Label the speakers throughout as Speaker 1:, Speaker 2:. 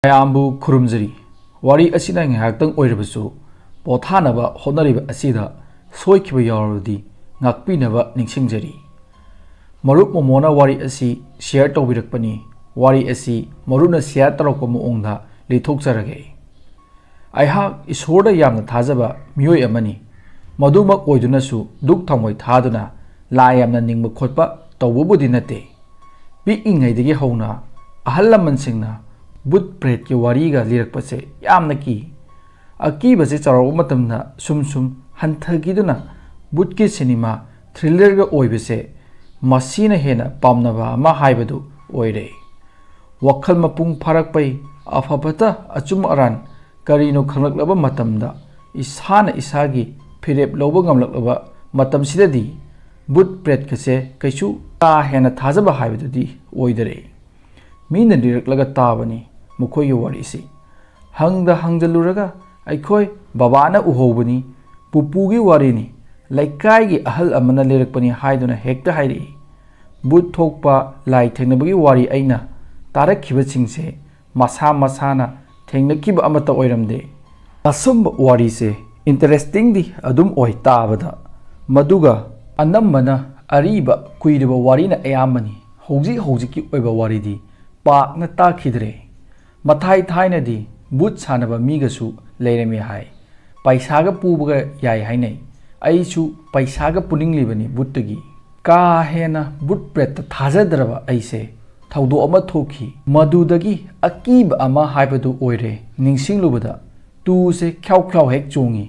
Speaker 1: ꯃꯌꯥꯝꯕꯨ ꯈꯨꯔꯨꯝꯖꯔꯤ ꯋꯥꯔꯤ ꯑꯁꯤꯅ ꯉꯥꯏꯍꯥꯛꯇꯪ ꯑꯣꯏꯔꯕꯁꯨ ꯄꯣꯊꯥꯅꯕ ꯍꯣꯠꯅꯔꯤꯕ ꯑꯁꯤꯗ ꯁꯣꯏꯈꯤꯕ ꯌꯥꯎꯔꯕꯗꯤ ꯉꯥꯛꯄꯤꯅꯕ ꯅꯤꯡꯁꯤꯡꯖꯔꯤ ꯃꯔꯨꯞ ꯃꯣꯃꯣꯅ ꯋꯥꯔꯤ ꯑꯁꯤ ꯁꯦꯌꯔ ꯇꯧꯕꯤꯔꯛꯄꯅꯤ ꯋꯥꯔꯤ ꯑꯁꯤ ꯃꯔꯨꯞꯅ ꯁꯦꯌꯔ ꯇꯧꯔꯛꯄ ꯃꯑꯣꯡꯗ ꯂꯤꯊꯣꯛꯆꯔꯒꯦ ꯑꯩꯍꯥꯛ ꯏꯁꯣꯔꯗ ꯌꯥꯝꯅ ꯊꯥꯖꯕ ꯃꯤꯑꯣꯏ ꯑꯃꯅꯤ ꯃꯗꯨꯃꯛ ꯑꯣꯏꯗꯨꯅꯁꯨ ꯗꯨꯛ ꯊꯥꯎꯃꯩ ꯊꯥꯗꯨꯅ ꯂꯥꯏ ꯌꯥꯝꯅ ꯅꯤꯡꯕ ꯈꯣꯠꯄ ꯇꯧꯕꯕꯨꯗꯤ ꯅꯠꯇꯦ ꯄꯤꯛꯏꯉꯩꯗꯒꯤ ꯍꯧꯅ ꯑꯍꯜ ꯂꯃꯟꯁꯤꯡꯅ ꯕꯨꯠ ꯄ꯭ꯔꯦꯠꯀꯤ ꯋꯥꯔꯤꯒ ꯂꯤꯔꯛꯄꯁꯦ ꯌꯥꯝꯅ ꯑꯀꯤꯕꯁꯦ ꯆꯥꯎꯔꯛꯄ ꯃꯇꯝꯗ ꯁꯨꯝ ꯍꯟꯊꯈꯤꯗꯨꯅ ꯕꯨꯠꯀꯤ ꯁꯤꯅꯦꯃꯥ ꯊ꯭ꯔꯤꯂꯔꯒ ꯑꯣꯏꯕꯁꯦ ꯃꯁꯤꯅ ꯍꯦꯟꯅ ꯄꯥꯝꯅꯕ ꯑꯃ ꯍꯥꯏꯕꯗꯨ ꯑꯣꯏꯔꯦ ꯋꯥꯈꯜ ꯃꯄꯨꯡ ꯐꯥꯔꯛꯄꯩ ꯑꯐꯕꯇ ꯑꯆꯨꯝ ꯑꯔꯥꯟ ꯀꯔꯤꯅꯣ ꯈꯪꯂꯛꯂꯕ ꯃꯇꯝꯗ ꯏꯁꯥꯅ ꯏꯁꯥꯒꯤ ꯐꯤꯔꯦꯞ ꯂꯧꯕ ꯉꯝꯂꯛꯂꯕ ꯃꯇꯝꯁꯤꯗꯗꯤ ꯕꯨꯠ ꯄ꯭ꯔꯦꯠꯀꯁꯦ ꯀꯩꯁꯨ ꯀꯥ ꯍꯦꯟꯅ ꯊꯥꯖꯕ ꯍꯥꯏꯕꯗꯨꯗꯤ ꯑꯣꯏꯗꯔꯦ ꯃꯤꯅ ꯂꯤꯔꯛꯂꯒ ꯇꯥꯕꯅꯤ ꯃꯈꯣꯏꯒꯤ ꯋꯥꯔꯤꯁꯤ ꯍꯪꯖꯜꯂꯨꯔꯒ ꯑꯩꯈꯣꯏ ꯕꯕꯥꯅ ꯎꯍꯧꯕꯅꯤ ꯄꯨꯄꯨꯒꯤ ꯋꯥꯔꯤꯅꯤ ꯂꯩꯀꯥꯏꯒꯤ ꯑꯍꯜ ꯑꯃꯅ ꯂꯤꯔꯛꯄꯅꯤ ꯍꯥꯏꯗꯨꯅ ꯍꯦꯛꯇ ꯍꯥꯏꯔꯛꯏ ꯕꯨꯠ ꯊꯣꯛꯄ ꯂꯥꯏ ꯊꯦꯡꯅꯕꯒꯤ ꯋꯥꯔꯤ ꯑꯩꯅ ꯇꯥꯔꯛꯈꯤꯕꯁꯤꯡꯁꯦ ꯃꯁꯥꯅ ꯊꯦꯡꯅꯈꯤꯕ ꯑꯃꯠꯇ ꯑꯣꯏꯔꯝꯗꯦ ꯑꯁꯨꯝꯕ ꯋꯥꯔꯤꯁꯦ ꯏꯟꯇꯔꯦꯁꯇꯤꯡꯗꯤ ꯑꯗꯨꯝ ꯑꯣꯏ ꯇꯥꯕꯗ ꯃꯗꯨꯒ ꯑꯅꯝꯕꯅ ꯑꯔꯤꯕ ꯀꯨꯏꯔꯕ ꯋꯥꯔꯤꯅ ꯑꯌꯥꯝꯕꯅꯤ ꯍꯧꯖꯤꯛꯀꯤ ꯑꯣꯏꯕ ꯋꯥꯔꯤꯗꯤ ꯄꯥꯛꯅ ꯇꯥꯈꯤꯗ꯭ꯔꯦ ꯃꯊꯥꯏ ꯊꯥꯏꯅꯗꯤ ꯕꯨꯠ ꯁꯥꯟꯅꯕ ꯃꯤꯒꯁꯨ ꯂꯩꯔꯝꯃꯤ ꯍꯥꯏ ꯄꯩꯁꯥꯒ ꯄꯨꯕꯒ ꯌꯥꯏ ꯍꯥꯏꯅꯩ ꯑꯩꯁꯨ ꯄꯩꯁꯥꯒ ꯄꯨꯅꯤꯡꯂꯤꯕꯅꯤ ꯕꯨꯠꯇꯒꯤ ꯀꯥ ꯍꯦꯟꯅ ꯕꯨꯠ ꯄ꯭ꯔꯦꯠꯇ ꯊꯥꯖꯗ꯭ꯔꯕ ꯑꯩꯁꯦ ꯊꯧꯗꯣꯛ ꯑꯃ ꯊꯣꯛꯈꯤ ꯃꯗꯨꯗꯒꯤ ꯑꯀꯤꯕ ꯑꯃ ꯍꯥꯏꯕꯗꯨ ꯑꯣꯏꯔꯦ ꯅꯤꯡꯁꯤꯡꯂꯨꯕꯗ ꯇꯨꯁꯦ ꯈ꯭ꯌꯥꯎ ꯍꯦꯛ ꯆꯣꯡꯉꯤ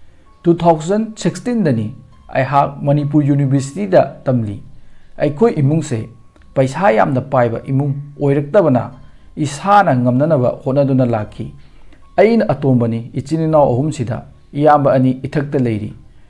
Speaker 1: 2016ꯗꯅꯤ ꯑꯩꯍꯥꯛ ꯃꯅꯤꯄꯨꯔ ꯌꯨꯅꯤꯚꯔꯁꯤꯇꯤꯗ ꯇꯝꯂꯤ ꯑꯩꯈꯣꯏ ꯏꯃꯨꯡꯁꯦ ꯄꯩꯁꯥ ꯌꯥꯝꯅ ꯄꯥꯏꯕ ꯏꯃꯨꯡ ꯑꯣꯏꯔꯛꯇꯕꯅ ꯏꯁꯥꯅ ꯉꯝꯅꯅꯕ ꯍꯣꯠꯅꯗꯨꯅ ꯂꯥꯛꯈꯤ ꯑꯩꯅ ꯑꯇꯣꯝꯕꯅꯤ ꯏꯆꯤꯟ ꯏꯅꯥꯎ ꯑꯍꯨꯝꯁꯤꯗ ꯏꯌꯥꯝꯕ ꯑꯅꯤ ꯏꯊꯛꯇ ꯂꯩꯔꯤ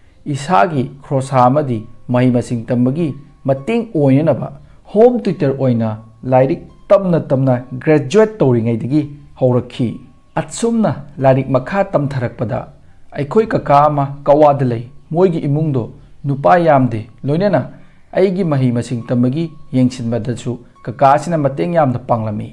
Speaker 1: ꯏꯁꯥꯒꯤ ꯈꯣꯔꯁꯥ ꯑꯃꯗꯤ ꯃꯍꯩ ꯃꯁꯤꯡ ꯇꯝꯕꯒꯤ ꯃꯇꯦꯡ ꯑꯣꯏꯅꯅꯕ ꯍꯣꯝ ꯇ꯭ꯌꯨꯇꯔ ꯑꯣꯏꯅ ꯂꯥꯏꯔꯤꯛ ꯇꯝꯅ ꯒ꯭ꯔꯦꯖꯨꯑꯦꯠ ꯇꯧꯔꯤꯉꯩꯗꯒꯤ ꯍꯧꯔꯛꯈꯤ ꯑꯁꯨꯝꯅ ꯂꯥꯏꯔꯤꯛ ꯃꯈꯥ ꯇꯝꯊꯔꯛꯄꯗ ꯑꯩꯈꯣꯏ ꯀꯀꯥ ꯑꯃ ꯀꯋꯥꯗ ꯂꯩ ꯃꯣꯏꯒꯤ ꯏꯃꯨꯡꯗꯣ ꯅꯨꯄꯥ ꯌꯥꯝꯗꯦ ꯂꯣꯏꯅꯅ ꯑꯩꯒꯤ ꯃꯍꯩ ꯃꯁꯤꯡ ꯇꯝꯕꯒꯤ ꯌꯦꯡꯁꯤꯟꯕꯗꯁꯨ ꯀꯀꯥꯁꯤꯅ ꯃꯇꯦꯡ ꯌꯥꯝꯅ ꯄꯥꯡꯂꯝꯃꯤ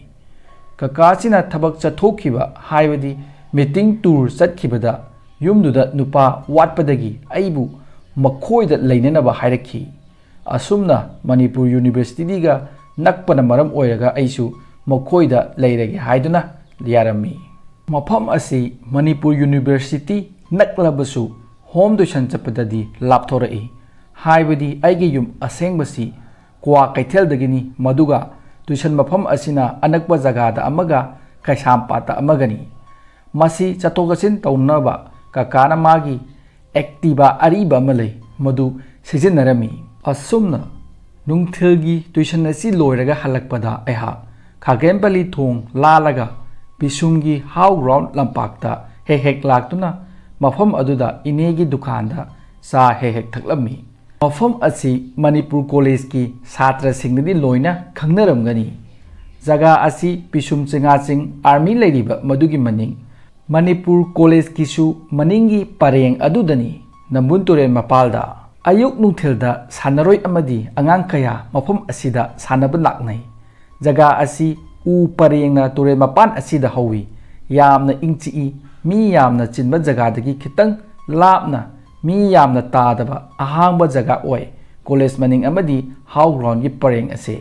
Speaker 1: ꯀꯀꯥꯁꯤꯅ ꯊꯕꯛ ꯆꯠꯊꯣꯛꯈꯤꯕ ꯍꯥꯏꯕꯗꯤ ꯃꯤꯇꯤꯡ ꯇꯨꯔ ꯆꯠꯈꯤꯕꯗ ꯌꯨꯝꯗꯨꯗ ꯅꯨꯄꯥ ꯋꯥꯠꯄꯗꯒꯤ ꯑꯩꯕꯨ ꯃꯈꯣꯏꯗ ꯂꯩꯅꯅꯕ ꯍꯥꯏꯔꯛꯈꯤ ꯑꯁꯨꯝꯅ ꯃꯅꯤꯄꯨꯔ ꯌꯨꯅꯤꯚꯔꯁꯤꯇꯤꯒ ꯅꯛꯄꯅ ꯃꯔꯝ ꯑꯣꯏꯔꯒ ꯑꯩꯁꯨ ꯃꯈꯣꯏꯗ ꯂꯩꯔꯒꯦ ꯍꯥꯏꯗꯨꯅ ꯌꯥꯔꯝꯃꯤ ꯃꯐꯝ ꯑꯁꯤ ꯃꯅꯤꯄꯨꯔ ꯌꯨꯅꯤꯚꯔꯁꯤꯇꯤ ꯅꯛꯂꯕꯁꯨ ꯍꯣꯝ ꯇ꯭ꯌꯨꯁꯟ ꯆꯠꯄꯗꯗꯤ ꯂꯥꯞꯊꯣꯔꯛꯏ ꯍꯥꯏꯕꯗꯤ ꯑꯩꯒꯤ ꯌꯨꯝ ꯑꯁꯦꯡꯕꯁꯤ ꯀ꯭ꯋꯥ ꯀꯩꯊꯦꯜꯗꯒꯤꯅꯤ ꯃꯗꯨꯒ ꯇ꯭ꯌꯨꯁꯟ ꯃꯐꯝ ꯑꯁꯤꯅ ꯑꯅꯛꯄ ꯖꯒꯥꯗ ꯑꯃꯒ ꯀꯩꯁꯥꯝꯄꯥꯠꯇ ꯑꯃꯒꯅꯤ ꯃꯁꯤ ꯆꯠꯊꯣꯛ ꯆꯠꯁꯤꯟ ꯇꯧꯅꯕ ꯀꯀꯥꯅ ꯃꯥꯒꯤ ꯑꯦꯛꯇꯤꯚꯥ ꯑꯔꯤꯕ ꯑꯃ ꯂꯩ ꯃꯗꯨ ꯁꯤꯖꯤꯟꯅꯔꯝꯃꯤ ꯑꯁꯨꯝꯅ ꯅꯨꯡꯊꯤꯜꯒꯤ ꯇ꯭ꯌꯨꯁꯟ ꯑꯁꯤ ꯂꯣꯏꯔꯒ ꯍꯜꯂꯛꯄꯗ ꯑꯩꯍꯥꯛ ꯈꯥꯒꯦꯝꯄꯜꯂꯤ ꯊꯣꯡ ꯂꯥꯜꯂꯒ ꯄꯤꯁꯨꯝꯒꯤ ꯍꯥꯎ ꯒ꯭ꯔꯥꯎꯟ ꯂꯝꯄꯥꯛꯇ ꯍꯦꯛ ꯂꯥꯛꯇꯨꯅ ꯃꯐꯝ ꯑꯗꯨꯗ ꯏꯅꯦꯒꯤ ꯗꯨꯀꯥꯟꯗ ꯆꯥ ꯍꯦꯛ ꯊꯛꯂꯝꯃꯤ ꯃꯐꯝ ꯑꯁꯤ ꯃꯅꯤꯄꯨꯔ ꯀꯣꯂꯦꯖꯀꯤ ꯁꯥꯇ꯭ꯔꯁꯤꯡꯗꯗꯤ ꯂꯣꯏꯅ ꯈꯪꯅꯔꯝꯒꯅꯤ ꯖꯒꯥ ꯑꯁꯤ ꯄꯤꯁꯨꯝ ꯆꯤꯡꯉꯥꯆꯤꯡ ꯑꯥꯔꯃꯤ ꯂꯩꯔꯤꯕ ꯃꯗꯨꯒꯤ ꯃꯅꯤꯡ ꯃꯅꯤꯄꯨꯔ ꯀꯣꯂꯦꯖꯀꯤꯁꯨ ꯃꯅꯤꯡꯒꯤ ꯄꯔꯦꯡ ꯑꯗꯨꯗꯅꯤ ꯅꯝꯕꯨꯜ ꯇꯨꯔꯦꯜ ꯃꯄꯥꯜꯗ ꯑꯌꯨꯛ ꯅꯨꯡꯊꯤꯜꯗ ꯁꯥꯟꯅꯔꯣꯏ ꯑꯃꯗꯤ ꯑꯉꯥꯡ ꯀꯌꯥ ꯃꯐꯝ ꯑꯁꯤꯗ ꯁꯥꯟꯅꯕ ꯂꯥꯛꯅꯩ ꯖꯒꯥ ꯑꯁꯤ ꯎ ꯄꯔꯦꯡꯅ ꯇꯨꯔꯦꯜ ꯃꯄꯥꯟ ꯑꯁꯤꯗ ꯍꯧꯋꯤ ꯌꯥꯝꯅ ꯏꯪ ꯆꯤꯛꯏ ꯃꯤ ꯌꯥꯝꯅ ꯆꯤꯟꯕ ꯖꯒꯥꯗꯒꯤ ꯈꯤꯇꯪ ꯂꯥꯞꯅ ꯃꯤ ꯌꯥꯝꯅ ꯇꯥꯗꯕ ꯑꯍꯥꯡꯕ ꯖꯒꯥ ꯑꯣꯏ ꯀꯣꯂꯦꯖ ꯃꯅꯤꯡ ꯑꯃꯗꯤ ꯍꯥꯎ ꯒ꯭ꯔꯥꯎꯟꯒꯤ ꯄꯔꯦꯡ ꯑꯁꯤ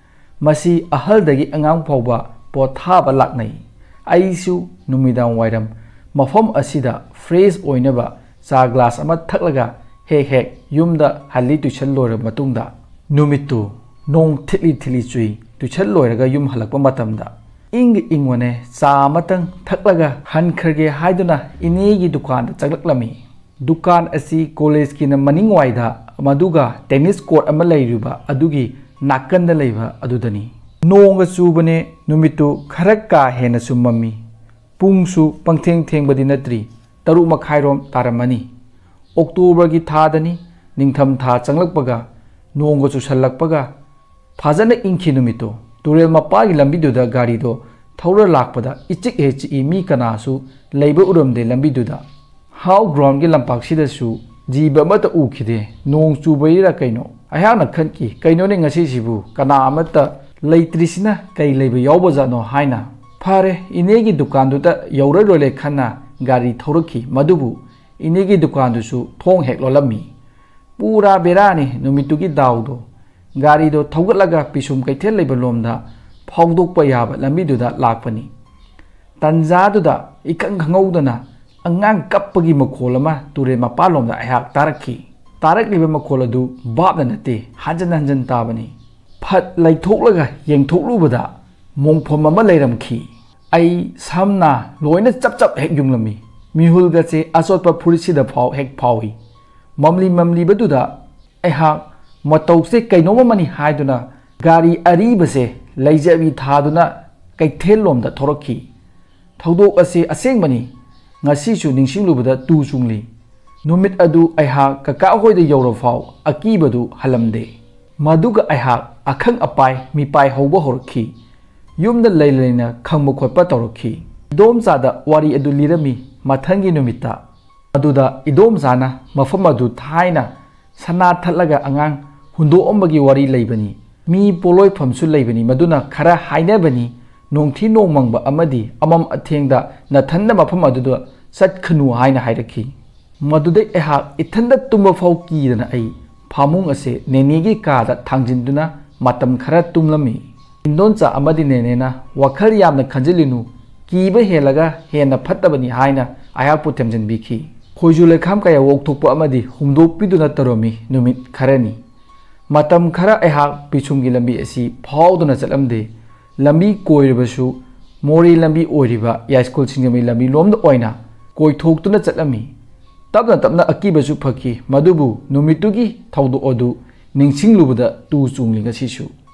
Speaker 1: ꯃꯁꯤ ꯑꯍꯜꯗꯒꯤ ꯑꯉꯥꯡ ꯐꯥꯎꯕ ꯄꯣꯊꯥꯕ ꯂꯥꯛꯅꯩ ꯑꯩꯁꯨ ꯅꯨꯃꯤꯗꯥꯡ ꯋꯥꯏꯔꯝ ꯃꯐꯝ ꯑꯁꯤꯗ ꯐ꯭ꯔꯦꯁ ꯑꯣꯏꯅꯕ ꯆꯥ ꯒ꯭ꯂꯥꯁ ꯑꯃ ꯊꯛꯂꯒ ꯍꯦꯛ ꯌꯨꯝꯗ ꯍꯜꯂꯤ ꯇ꯭ꯌꯨꯁꯟ ꯂꯣꯏꯔꯕ ꯃꯇꯨꯡꯗ ꯅꯨꯃꯤꯠꯇꯨ ꯅꯣꯡ ꯊꯤꯠꯂꯤ ꯆꯨꯏ ꯇ꯭ꯌꯨꯁꯟ ꯂꯣꯏꯔꯒ ꯌꯨꯝ ꯍꯜꯂꯛꯄ ꯃꯇꯝꯗ ꯏꯪꯕꯅꯦ ꯆꯥ ꯑꯃꯇꯪ ꯊꯛꯂꯒ ꯍꯟꯈ꯭ꯔꯒꯦ ꯍꯥꯏꯗꯨꯅ ꯏꯅꯦꯒꯤ ꯗꯨꯀꯥꯟꯗ ꯆꯪꯂꯛꯂꯝꯃꯤ ꯗꯨꯀꯥꯟ ꯑꯁꯤ ꯀꯣꯂꯦꯖꯀꯤꯅ ꯃꯅꯤꯡꯋꯥꯏꯗ ꯃꯗꯨꯒ ꯇꯦꯅꯤꯁ ꯀꯣꯔꯠ ꯑꯃ ꯂꯩꯔꯤꯕ ꯑꯗꯨꯒꯤ ꯅꯥꯀꯟꯗ ꯂꯩꯕ ꯑꯗꯨꯗꯅꯤ ꯅꯣꯡꯒ ꯆꯨꯕꯅꯦ ꯅꯨꯃꯤꯠꯇꯨ ꯈꯔ ꯀꯥ ꯍꯦꯟꯅꯁꯨ ꯃꯝꯃꯤ ꯄꯨꯡꯁꯨ ꯄꯪꯊꯦꯡꯕꯗꯤ ꯅꯠꯇ꯭ꯔꯤ 6:30 ꯇꯥꯔꯝꯃꯅꯤ ꯑꯣꯛꯇꯣꯕꯔꯒꯤ ꯊꯥꯗꯅꯤ ꯅꯤꯡꯊꯝ ꯊꯥ ꯆꯪꯂꯛꯄꯒ ꯅꯣꯡꯒ ꯆꯨꯁꯜꯂꯛꯄꯒ ꯐꯖꯅ ꯏꯪꯈꯤ ꯅꯨꯃꯤꯠꯇꯣ ꯇꯨꯔꯦꯜ ꯃꯄꯥꯒꯤ ꯂꯝꯕꯤꯗꯨꯗ ꯒꯥꯔꯤꯗꯣ ꯊꯧꯔ ꯂꯥꯛꯄꯗ ꯏꯆꯤꯛ ꯆꯤꯛꯏ ꯃꯤ ꯀꯅꯥꯁꯨ ꯂꯩꯕ ꯎꯔꯝꯗꯦ ꯂꯝꯕꯤꯗꯨꯗ ꯍꯥꯎ ꯒ꯭ꯔꯥꯎꯟꯒꯤ ꯂꯝꯄꯥꯛꯁꯤꯗꯁꯨ ꯖꯤꯕ ꯑꯃꯠꯇ ꯎꯈꯤꯗꯦ ꯅꯣꯡ ꯆꯨꯕꯩꯔꯥ ꯀꯩꯅꯣ ꯑꯩꯍꯥꯛꯅ ꯈꯟꯈꯤ ꯀꯩꯅꯣꯅꯦ ꯉꯁꯤꯁꯤꯕꯨ ꯀꯅꯥ ꯑꯃꯠꯇ ꯂꯩꯇ꯭ꯔꯤꯁꯤꯅ ꯀꯩ ꯂꯩꯕ ꯌꯥꯎꯕꯖꯥꯠꯅꯣ ꯍꯥꯏꯅ ꯐꯔꯦ ꯏꯅꯦꯒꯤ ꯗꯨꯀꯥꯟꯗꯨꯗ ꯌꯧꯔꯔꯣꯏꯂꯦ ꯈꯟꯅ ꯒꯥꯔꯤ ꯊꯧꯔꯛꯈꯤ ꯃꯗꯨꯕꯨ ꯏꯅꯦꯒꯤ ꯗꯨꯀꯥꯟꯗꯨꯁꯨ ꯊꯣꯡ ꯍꯦꯛ ꯂꯣꯜꯂꯝꯃꯤ ꯄꯨꯔꯥ ꯕꯦꯔꯥꯅꯤ ꯅꯨꯃꯤꯠꯇꯨꯒꯤ ꯗꯥꯎꯗꯣ ꯒꯥꯔꯤꯗꯣ ꯊꯧꯒꯠꯂꯒ ꯄꯤꯁꯨꯝ ꯀꯩꯊꯦꯜ ꯂꯩꯕ ꯂꯣꯝꯗ ꯐꯥꯎꯗꯣꯛꯄ ꯌꯥꯕ ꯂꯝꯕꯤꯗꯨꯗ ꯂꯥꯛꯄꯅꯤ ꯇꯟꯖꯥꯗꯨꯗ ꯏꯈꯪ ꯈꯪꯍꯧꯗꯅ ꯑꯉꯥꯡ ꯀꯞꯄꯒꯤ ꯃꯈꯣꯜ ꯑꯃ ꯇꯨꯔꯦꯜ ꯃꯄꯥꯟꯂꯣꯝꯗ ꯑꯩꯍꯥꯛ ꯇꯥꯔꯛꯈꯤ ꯇꯥꯔꯛꯂꯤꯕ ꯃꯈꯣꯜ ꯑꯗꯨ ꯚꯥꯞꯅ ꯅꯠꯇꯦ ꯍꯟꯖꯟ ꯍꯟꯖꯟ ꯇꯥꯕꯅꯤ ꯐꯠ ꯂꯩꯊꯣꯛꯂꯒ ꯌꯦꯡꯊꯣꯛꯂꯨꯕꯗ ꯃꯣꯡꯐꯝ ꯑꯃ ꯂꯩꯔꯝꯈꯤ ꯑꯩ ꯁꯝꯅ ꯂꯣꯏꯅ ꯆꯞ ꯍꯦꯛ ꯌꯨꯡꯂꯝꯃꯤ ꯃꯤꯍꯨꯜꯒꯁꯦ ꯑꯆꯣꯠꯄ ꯐꯨꯔꯤꯠꯁꯤꯗ ꯍꯦꯛ ꯐꯥꯎꯏ ꯃꯝꯂꯤꯕꯗꯨꯗ ꯑꯩꯍꯥꯛ ꯃꯇꯧꯁꯦ ꯀꯩꯅꯣꯃꯅꯤ ꯍꯥꯏꯗꯨꯅ ꯒꯥꯔꯤ ꯑꯔꯤꯕꯁꯦ ꯂꯩꯖꯕꯤ ꯊꯥꯗꯨꯅ ꯀꯩꯊꯦꯜ ꯂꯣꯝꯗ ꯊꯧꯔꯛꯈꯤ ꯊꯧꯗꯣꯛ ꯑꯁꯤ ꯑꯁꯦꯡꯕꯅꯤ ꯉꯁꯤꯁꯨ ꯅꯤꯡꯁꯤꯡꯂꯨꯕꯗ ꯇꯨ ꯆꯨꯡꯂꯤ ꯅꯨꯃꯤꯠ ꯑꯗꯨ ꯑꯩꯍꯥꯛ ꯀꯀꯥ ꯍꯣꯏꯗ ꯌꯧꯔꯐꯥꯎ ꯑꯀꯤꯕꯗꯨ ꯍꯜꯂꯝꯗꯦ ꯃꯗꯨꯒ ꯑꯩꯍꯥꯛ ꯑꯈꯪ ꯑꯄꯥꯏ ꯃꯤꯄꯥꯏ ꯍꯧꯕ ꯍꯧꯔꯛꯈꯤ ꯌꯨꯝꯗ ꯂꯩꯅ ꯈꯪꯕ ꯈꯣꯠꯄ ꯇꯧꯔꯛꯈꯤ ꯏꯗꯣꯝꯆꯥꯗ ꯋꯥꯔꯤ ꯑꯗꯨ ꯂꯤꯔꯝꯃꯤ ꯃꯊꯪꯒꯤ ꯅꯨꯃꯤꯠꯇ ꯑꯗꯨꯗ ꯏꯗꯣꯝꯆꯥꯅ ꯃꯐꯝ ꯑꯗꯨ ꯊꯥꯏꯅ ꯁꯅꯥ ꯊꯠꯂꯒ ꯑꯉꯥꯡ ꯍꯨꯟꯗꯣꯛꯑꯝꯕꯒꯤ ꯋꯥꯔꯤ ꯂꯩꯕꯅꯤ ꯃꯤ ꯄꯣꯂꯣꯏꯐꯝꯁꯨ ꯂꯩꯕꯅꯤ ꯃꯗꯨꯅ ꯈꯔ ꯍꯥꯏꯅꯕꯅꯤ ꯅꯣꯡꯊꯤ ꯅꯣꯡꯃꯪꯕ ꯑꯃꯗꯤ ꯑꯃꯝ ꯑꯊꯦꯡꯗ ꯅꯊꯟꯗ ꯃꯐꯝ ꯑꯗꯨꯗ ꯆꯠꯈꯅꯨ ꯍꯥꯏꯅ ꯍꯥꯏꯔꯛꯈꯤ ꯃꯗꯨꯗꯩ ꯑꯩꯍꯥꯛ ꯏꯊꯟꯗ ꯇꯨꯝꯕ ꯐꯥꯎ ꯀꯤꯗꯅ ꯑꯩ ꯐꯥꯃꯨꯡ ꯑꯁꯦ ꯅꯦꯅꯦꯒꯤ ꯀꯥꯗ ꯊꯥꯡꯖꯤꯟꯗꯨꯅ ꯃꯇꯝ ꯈꯔ ꯇꯨꯝꯂꯝꯃꯤ ꯏꯟꯗꯣꯟꯆꯥ ꯑꯃꯗꯤ ꯅꯦꯅꯦꯅ ꯋꯥꯈꯜ ꯌꯥꯝꯅ ꯈꯟꯖꯤꯜꯂꯨꯅꯨ ꯀꯤꯕ ꯍꯦꯜꯂꯒ ꯍꯦꯟꯅ ꯐꯠꯇꯕꯅꯤ ꯍꯥꯏꯅ ꯑꯩꯍꯥꯛꯄꯨ ꯊꯦꯝꯖꯤꯟꯕꯤꯈꯤ ꯈꯣꯏꯖꯨ ꯂꯩꯈꯥꯝ ꯀꯌꯥ ꯑꯣꯛꯊꯣꯛꯄ ꯑꯃꯗꯤ ꯍꯨꯝꯗꯣꯛꯄꯤꯗꯨꯅ ꯇꯧꯔꯝꯃꯤ ꯅꯨꯃꯤꯠ ꯈꯔꯅꯤ ꯃꯇꯝ ꯈꯔ ꯑꯩꯍꯥꯛ ꯄꯤꯁꯨꯝꯒꯤ ꯂꯝꯕꯤ ꯑꯁꯤ ꯐꯥꯎꯗꯨꯅ ꯆꯠꯂꯝꯗꯦ ꯂꯝꯕꯤ ꯀꯣꯏꯔꯕꯁꯨ ꯃꯣꯔꯦ ꯂꯝꯕꯤ ꯑꯣꯏꯔꯤꯕ ꯌꯥꯏꯁ꯭ꯀꯨꯜ ꯁꯤꯡꯖꯃꯩ ꯂꯝꯕꯤ ꯂꯣꯝꯗ ꯑꯣꯏꯅ ꯀꯣꯏꯊꯣꯛꯇꯨꯅ ꯆꯠꯂꯝꯃꯤ ꯇꯞꯅ ꯑꯀꯤꯕꯁꯨ ꯐꯈꯤ ꯃꯗꯨꯕꯨ ꯅꯨꯃꯤꯠꯇꯨꯒꯤ ꯊꯧꯗꯣꯛ ꯑꯗꯨ ꯅꯤꯡꯁꯤꯡꯂꯨꯕꯗ ꯇꯨ ꯆꯨꯡꯂꯤ ꯉꯁꯤꯁꯨ